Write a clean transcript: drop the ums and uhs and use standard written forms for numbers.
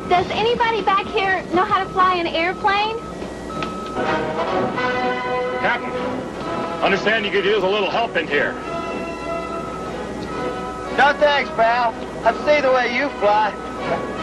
Does anybody back here know how to fly an airplane? Captain, understand you could use a little help in here. No thanks, pal. I've seen the way you fly.